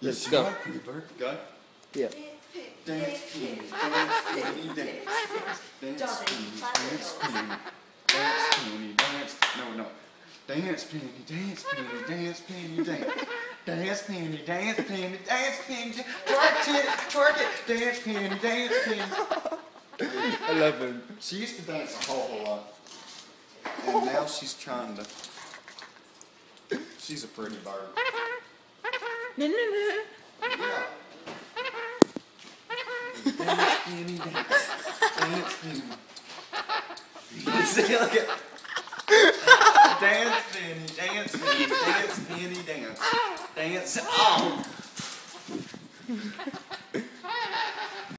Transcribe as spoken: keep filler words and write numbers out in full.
Let's go. Go. Yeah. Dance, penny, dance, penny, dance. Dance, penny, dance, penny. Dance, penny, dance. No, no. Dance, penny, dance, penny, dance, penny, dance. Dance, penny, dance, penny, dance, penny. Twerk it, twerk it. Dance, penny, dance, penny. I love him. She used to dance a whole, whole lot. And now she's trying to. She's a pretty bird. No, no, no. Yeah. Dance, penny, dance. Dance, penny. See, look at. Dance, penny, dance, penny, dance, penny, dance. Dance. Oh.